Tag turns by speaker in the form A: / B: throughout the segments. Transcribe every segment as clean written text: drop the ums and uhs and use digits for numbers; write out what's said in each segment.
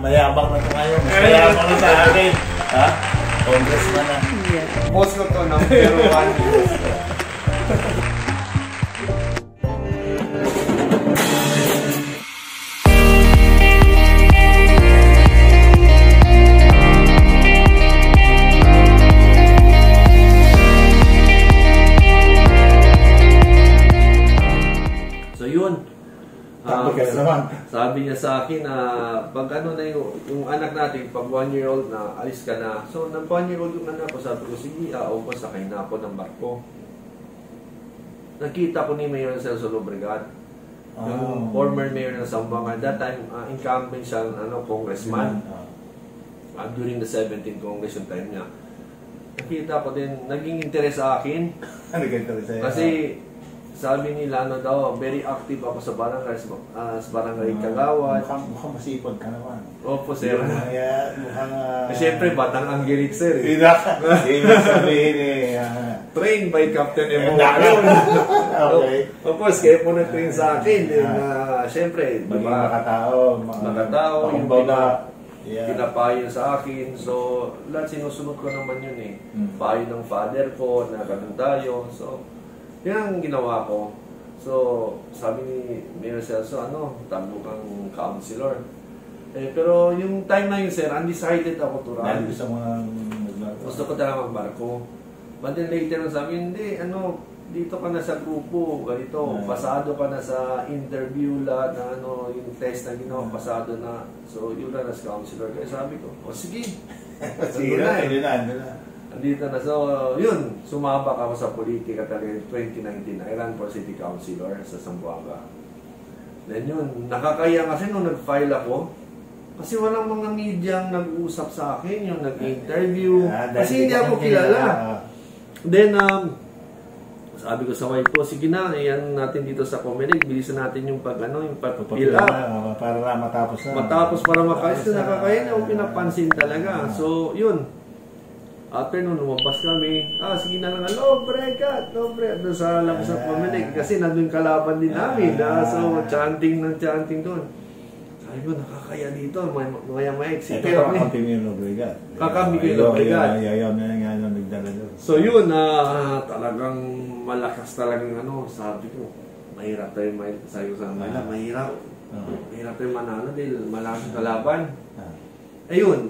A: mayabang na ito ngayon. Mayabang na sa akin. Ha? Congressman na.
B: Boss ko to, number 1.
C: Sabi niya sa akin na pag ano na yung anak natin, pag 1-year-old na, alis ka na. So, nag 1-year-old yung anak ko, sabi ko, sige, ko, sakay na ako ng barko. Nakita ko ni Mayor Celso Lobregat, yung former mayor ng Zamboanga. That time, incumbent siya, congressman. During the 17th Congress yung time niya. Nakita ko din, naging interes sa akin. Kasi, sabi nila, very active ako sa barangay, Kagawad.
A: Mukhang masipag ka naman.
C: Opo, sir.
A: Mukhang...
C: Siyempre, batang Angelic, sir.
A: Ibig sabihin
C: trained by Captain Emo.
A: Okay.
C: Of course, kaya po nag-train sa akin. Siyempre,
A: maging makatao.
C: Makatao, yung pinapayo sa akin. So, lahat sinusunod ko naman yun eh. Payo ng father ko, na ganun tayo. So, yan ang ginawa ko. So, sabi ni Mayor Celso, tabo kang counselor. Pero yung time na yun, sir, undecided ako to run. Gusto ko talaga magbarko. But then later, sabi, hindi, dito ka na sa grupo, ganito, pasado ka na sa interview lahat na yung test na ginawa, pasado na. So, yun na as counselor. Kaya sabi ko, sige.
A: Sige na,
C: Andito na. So, yun. Sumabak ako sa politika talaga 2019. I ran for city councilor sa Zamboanga. Then yun, nakakaya kasi nung nag-file ako, kasi walang mga medyang nag-usap sa akin, yung nag-interview. Kasi hindi ako kilala. Then, sabi ko sa wife ko, sige na, yan natin dito sa Comelec, bilisan natin yung yung pag-fill up.
A: Para matapos na.
C: Matapos para makayos na nakakaya na, pinapansin talaga. So, yun. After nun, lumabas kami. Sige na lang, Lobregat, doon sa labas sa Comelec. Kasi nandun kalaban din namin. So, chanting doon. Sabi ko, nakakaya dito. Maya exit.
A: Ito kakampi mo yung Lobregat.
C: Kakampi ko yung Lobregat.
A: Ayaw na nga nagdala doon.
C: So, yun, talagang malakas talagang sabi ko, mahirap tayo sayo sa Manila. Mahirap tayo manalo dahil malakas kalaban. Ayun,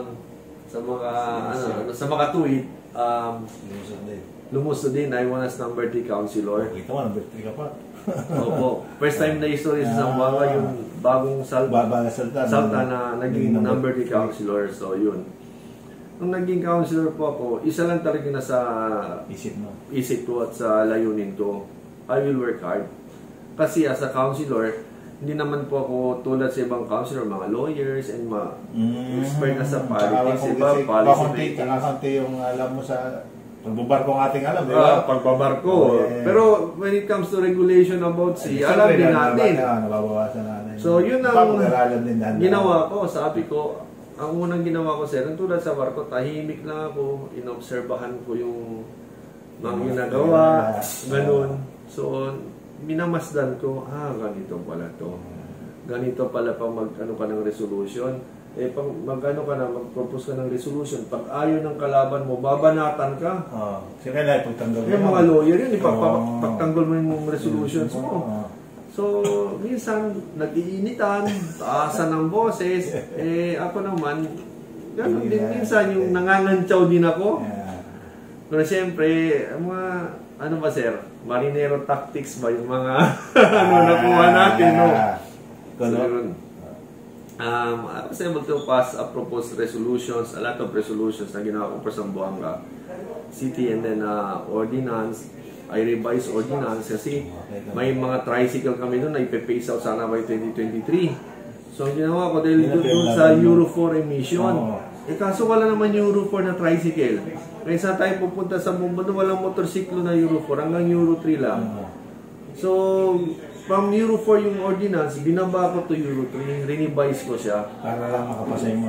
C: sa mga tweet, lumusod din, I won as number 3 councilor.
A: Ito mo, number 3 ka pa.
C: Opo. First time na history sa Zamboanga, yung bagong salta na naging number 3 councilor. So, yun. Nung naging councilor po ako, isa lang talaga na sa isip ko at sa layunin ko, I will work hard. Kasi as a councilor, hindi naman po ako tulad sa ibang counselor, mga lawyers and expert na sa politics, policy making.
A: Konti yung alam mo sa pagbabarko ang ating alam, di ba?
C: Pagbabarko. Pero when it comes to regulation about sea, alam din natin.
A: Nababawasan natin.
C: So yun ang ginawa ko. Sabi ko, ang unang ginawa ko, sir, tulad sa barko, tahimik lang ako, inobserbahan ko yung mga ginagawa, ganun. So, minamasdan ko, ganito pala to. Ganito pala pag mag-ano ka ng resolution. Pag mag-ano ka na, mag-propose ka ng resolution, pag ayaw ng kalaban mo, babanatan ka.
A: Sige na, ipagtanggol mo.
C: Yung mga lawyer yun, ipagtanggol mo yung resolutions mo. So, minsan, nag-iinitan, taasan ng boses. Ako naman, gano'n din minsan, yung nangangantsaw din ako. Pero siyempre, ano ba sir? Marinero tactics ba yung mga nakuha natin, no? So, I was able to pass a proposed resolutions, a lot of resolutions na ginawa ko for Zamboanga City, and then ordinance. I revised ordinance kasi may mga tricycle kami doon na ipe-phase out sana by 2023. So, ginawa ko dahil doon sa Euro 4 emission. Kaso wala naman Euro 4 na tricycle. Kaya sa tayo pupunta sa Bumbuno, walang motorsiklo na Euro 4, hanggang Euro 3 lang. So, from Euro 4 yung ordinance, binaba ko to Euro 3, renevise ko siya.
A: Para lang makapasa yung mga...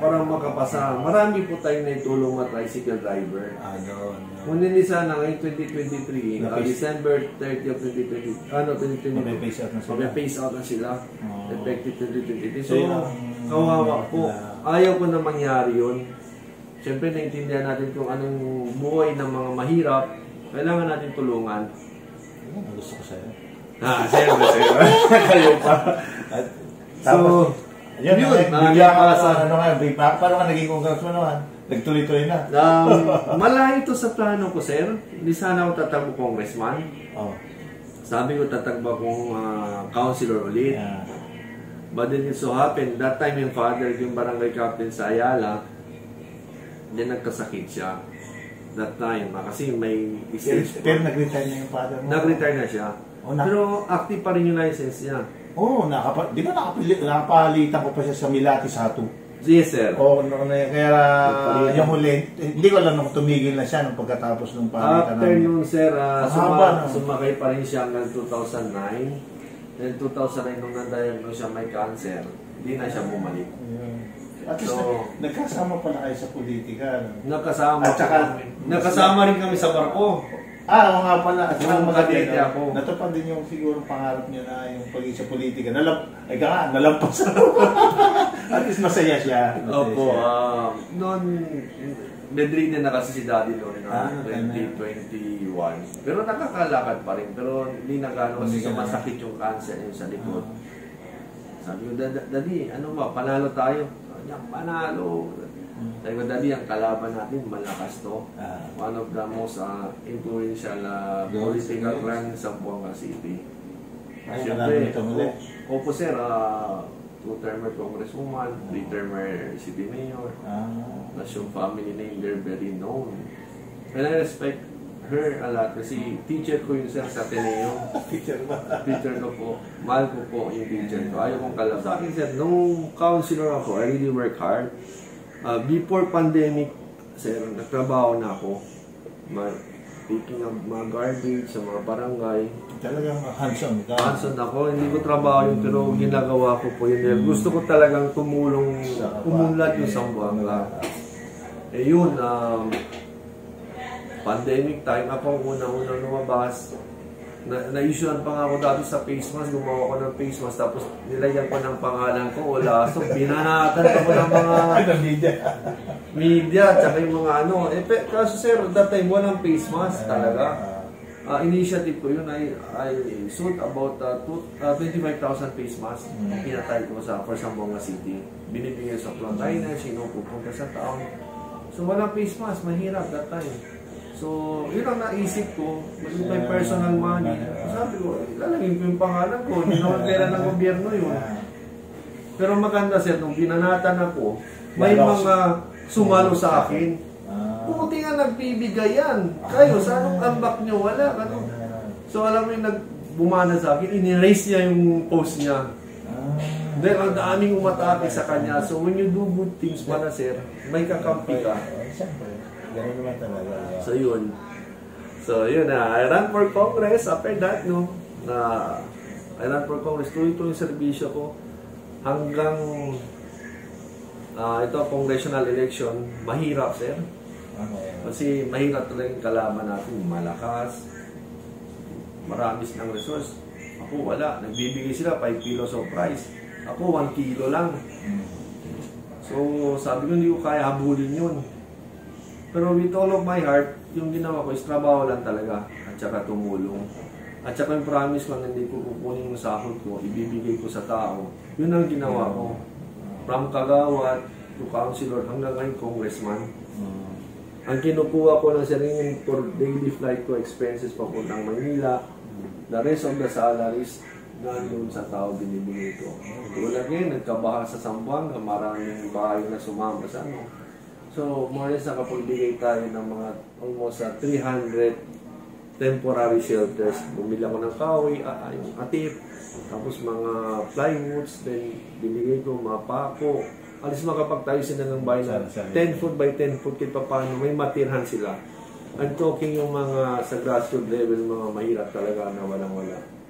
C: para makapasa. Marami po tayong naitulong na tricycle driver.
D: Doon.
C: Ngunit sana ngayon 2023, December 30 of 2020,
D: Mape-face out na sila.
C: mape-face out na sila. Effective 2023. So,
D: So,
C: kawawa po. Ayaw ko na mangyari yun. Siyempre, naintindihan natin kung anong buhay ng mga mahirap. Kailangan natin tulungan.
D: Ang gusto ko sa'yo.
C: Siyempre. Kayo pa.
D: Tapos, yun,
C: bigla ka sa...
D: paano ka naging congressman naman? Nagtuloy-tuloy na.
C: Malayo ito sa plano ko, sir. Hindi sana ako tatakbo congressman. Sabi ko tatakbo akong councilor ulit. But then it so happened, that time yung father, yung barangay captain sa Ayala, then nagkasakit siya. That time, kasi may stage.
D: Pero nag-retire na yung father mo?
C: Nag-retire na siya. Pero active pa rin yung license niya.
D: Di ba nakapalitan ko pa siya sa Milatis Hatu?
C: Yes, sir.
D: Kaya yung huli, hindi ko alam nung tumigil na siya nung pagkatapos ng palitan.
C: After nun, sir,
D: no?
C: sumakay pa rin siya hanggang 2009. Then 2009, nung na-diagnose siya may cancer, hindi na siya bumalik.
D: At least nagkasama pala kayo sa politika.
C: Nakasama rin kami sa barko.
D: Oo nga pala. At saka
C: Kadete ako.
D: natupad din yung siguro pangarap niya na yung pagiging sa politika. Nalampas. At least masaya siya.
C: Opo. Noon, bedridden na kasi si daddy noon na 2021. Pero nakakalakad pa rin. Pero hindi na gano'n kasi masakit yung cancer yung sa likod. Sabi ko, daddy, ano ba, panalo tayo? Panalo. Sabi ko, daddy, ang kalaban natin, malakas to. One of the most influential political clan sa Zamboanga City. Siyempre, opo sir, 2-termer congresswoman, 3-termer city mayor. Plus yung family name, they're very known. And I respect her a lot kasi teacher ko yun sir sa Ateneo. Teacher ko po. Mahal ko po yung teacher ko. Ayaw kong kalaban. Sa akin sir, nung counselor ako, I really work hard. Before pandemic, sir, nagtrabaho na ako. Picking up mga garbage sa mga barangay.
D: Talagang hands-on.
C: Hands-on ako. Hindi ko trabaho yun, pero ginagawa ko po yun. Gusto ko talagang umunlad yung Zamboanga. Yun, pandemic time, ako ang unang-unang lumabas. Na-issuean pa nga ako dati sa face mask, gumawa ko ng face mask, tapos nilagyan ko ng pangalan ko, wala. So, binanatan ko ng mga media, tsaka yung mga ano. Kaso sir, that time, walang face mask talaga. Initiative ko yun, I sold about 25,000 face mask. Pinatay ko for Zamboanga City. Binibigyan sa frontliner, sino pupunta sa town. So, walang face mask, mahirap that time. So, yun ang naisip ko, may personal money. Sabi ko, lalagin ko yung pangalan ko, hindi naman pera ng gobyerno yun. Pero maganda sir, nung binanatan ako, may mga sumalo sa akin. Buti nga nagbibigay yan. Kayo, sa anong comeback nyo? Wala. Ano? So, alam mo yung nagbumana sa akin, in-erase niya yung post niya. Dahil ang daming umatake sa kanya. So, when you do good things pala sir, may kakampi ka.
D: Ganun naman talaga.
C: So yun. I ran for Congress after that, no. I ran for Congress. Tuloy-tuloy yung serbisyo ko. Hanggang ito, congressional election, mahirap, sir. Kasi mahirap talaga yung kalaban natin. Malakas. Maramis ng resource. Ako wala. Nagbibigay sila 5 kilos of rice. Ako 1 kilo lang. So sabi ko, hindi ko kaya habulin yun. Pero with all of my heart, yung ginawa ko is trabaho lang talaga at saka tumulong. At saka yung promise ko na hindi ko kukunin yung sahod ko, ibibigay ko sa tao. Yun ang ginawa ko. From kagawad to councilor hanggang ngayon congressman. Ang kinukuha ko ng sarili for daily flight ko expenses papuntang Manila. The rest of the salaries nandun sa tao binibigay ko. Tulad ngayon, nagkabaha sa Zamboanga, maraming bahay na sumama sa ano. So, more or less nakapagbigay tayo ng mga almost 300 temporary shelters. Bumili ako ng kahoy, yung atip, tapos mga plywoods, then binigay ko mga pako. Alis makapagtayo sila ng bahay na 10 foot by 10 foot, kahit paano may matirhan sila. I'm talking yung mga sa grassroots level, mga mahirap talaga na walang-wala.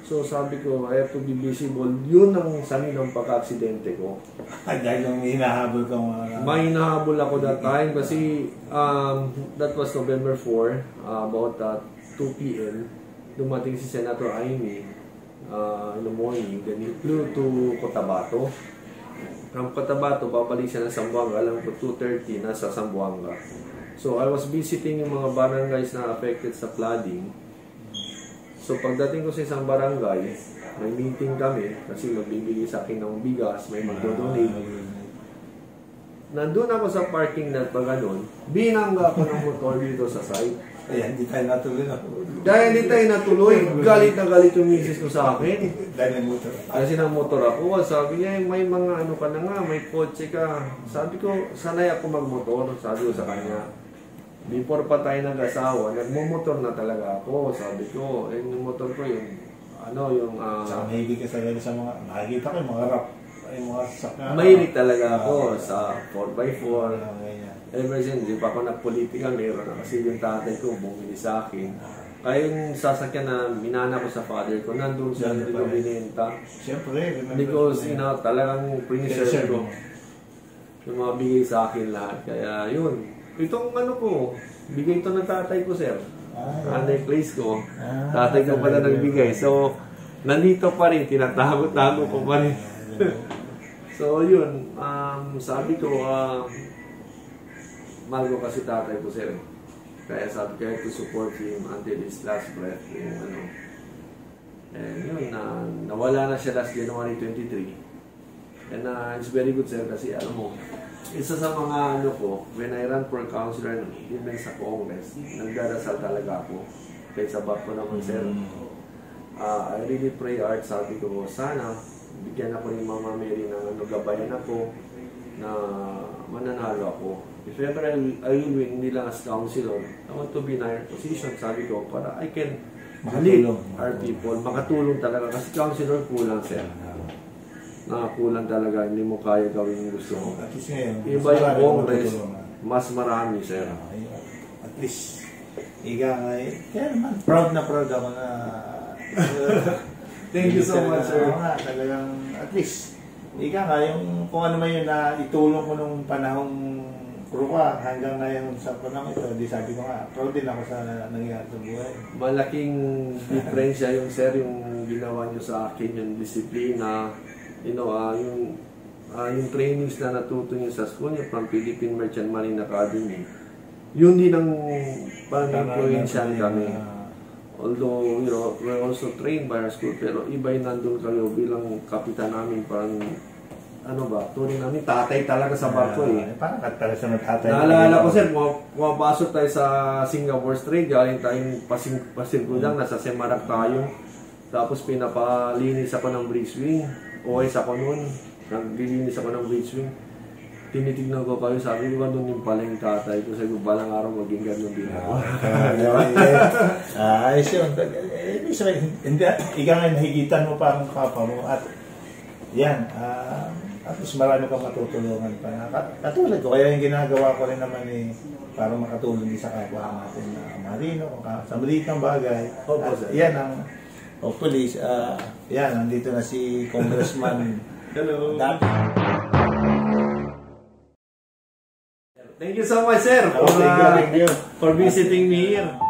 C: So sabi ko, I have to be visible. Yun ang sanhi ng pagka-aksidente ko.
D: Dahil nung hinahabol ka mga...
C: May hinahabol ako that time kasi that was November 4, about 2 p.m. Dumating si Senator Amy in the morning. Then he flew to Cotabato. From Cotabato, babalik siya ng Zamboanga. Alam ko 2:30 nasa Zamboanga. So I was visiting yung mga barangays na affected sa flooding. So pagdating ko sa isang barangay, may meeting kami kasi magbibigay sa akin ng bigas, may magdodonate. Nandun ako sa parking lot pa ganun, binangga ako ng motor dito sa site.
D: Ayan, hindi tayo natuloy na.
C: Dahil hindi tayo natuloy, galit na galit yung misis ko sa akin.
D: Dahil ng motor.
C: Kasi ng motor ako, sabi niya, may mga ano ka na nga, may kotse ka. Sabi ko, sanay ako magmotor, sabi ko sa kanya. Before pa tayo nag-asawa, nagmumotor na talaga ako. Sabi ko, yung motor ko yung
D: Saka mahilig ka sa ganun sa mga, nakikita ko yung mga rap, yung mga sasakyan.
C: mahilig talaga ako sa 4x4.
D: Ganyan.
C: Ever since, di pa ako nagpolitika, meron na kasi yung tatay ko bumili sa akin. Kaya yung sasakyan na minana ko sa father ko, nandun siya, hindi ko binenta.
D: Siyempre,
C: Because, talagang preserve ko yung mga bigay sa akin lahat. Kaya yun, itong ko, bigay ito ng tatay ko, sir. Necklace ko. Tatay ko pala nagbigay. So, nandito pa rin, tinatago-tago ko pa rin. So, yun, sabi ko, mahal ko kasi tatay ko, sir. Kaya sabi ko, I have to support him until his last breath. And yun, nawala na siya last January 23. And it's very good, sir, kasi alam mo, isa sa mga when I ran for councilor, even sa Congress, nagdarasal talaga ako. Kaya sabat ko naman, sir. I really pray hard, sabi ko, sana bigyan ako ni Mama Mary ng gabayan ako na mananalo ako. If ever I will win, hindi lang as councilor, I want to be in higher position, sabi ko, para I can lead our people, makatulong talaga. Kasi councilor kulang, sir. Nakakulang talaga, hindi mo kaya gawin yung gusto mo.
D: At least ngayon,
C: Iba yung Congress, mas marami, sir.
D: At least, kaya naman, proud ako na...
C: Thank you so much, sir.
D: Oo nga, talagang, at least, yung kung ano man yun na itulong ko nung panahong Kuruka hanggang ngayon sa panahon ito, di sabi ko nga, proud din ako sa nangyayari sa buhay.
C: Malaking diferensya yung, sir, yung ginawa nyo sa akin, yung disiplina, yung trainings na natuto nyo sa school nyo from Philippine Merchant Marine Academy, yun din ang pang-influensyan kami. Although, we're also trained by our school, pero iba yung nandun kayo bilang kapitan namin, parang, turing namin, tatay talaga sa barko eh.
D: Parang katala sa tatay.
C: Naalala ko, sir, pumapasok tayo sa Singapore Strait, galing tayong pasingkudang, nasa Semarak tayo. Tapos pinapalinis ako ng bridge wing. OS ako noon, naglilinis ako ng bridge wing. Tinitignan ko kayo, sabi ko, doon yung pala yung tatay ko. Sabi ko, balang araw maging ganun din ako.
D: Ayos yun. Hindi, ikaw nga nahigitan mo pa ang papa mo. At yan, at least marami kang matutulungan pa. Katulad ko, kaya yung ginagawa ko rin naman para makatulong din sa kapwa natin na marino, sa maliit ng bagay. At yan ang, hopefully, yan, nandito na si Congressman.
C: Hello. Thank you so much, sir, for visiting me here.